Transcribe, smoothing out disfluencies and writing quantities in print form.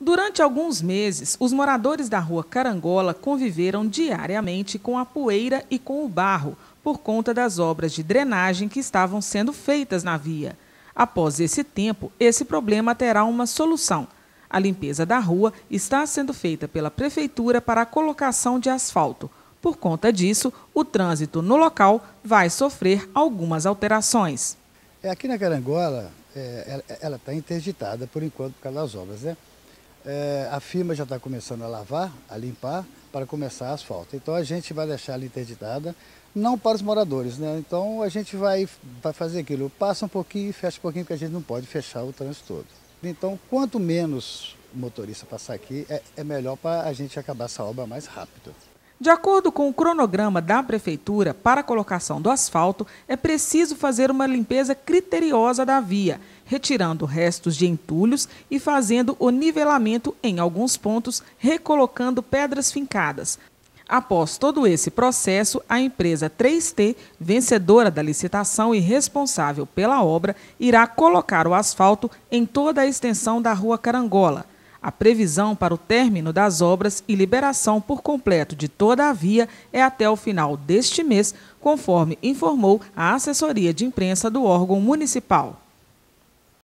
Durante alguns meses, os moradores da rua Carangola conviveram diariamente com a poeira e com o barro, por conta das obras de drenagem que estavam sendo feitas na via. Após esse tempo, esse problema terá uma solução. A limpeza da rua está sendo feita pela Prefeitura para a colocação de asfalto. Por conta disso, o trânsito no local vai sofrer algumas alterações. Aqui na Carangola, ela está interditada por enquanto por causa das obras, né? A firma já está começando a lavar, a limpar, para começar a asfalto. Então a gente vai deixar ela interditada, não para os moradores, né? Então a gente vai fazer aquilo, passa um pouquinho e fecha um pouquinho, porque a gente não pode fechar o trânsito todo. Então quanto menos o motorista passar aqui, é melhor para a gente acabar essa obra mais rápido. De acordo com o cronograma da Prefeitura, para a colocação do asfalto, é preciso fazer uma limpeza criteriosa da via, retirando restos de entulhos e fazendo o nivelamento em alguns pontos, recolocando pedras fincadas. Após todo esse processo, a empresa 3T, vencedora da licitação e responsável pela obra, irá colocar o asfalto em toda a extensão da Rua Carangola. A previsão para o término das obras e liberação por completo de toda a via é até o final deste mês, conforme informou a assessoria de imprensa do órgão municipal.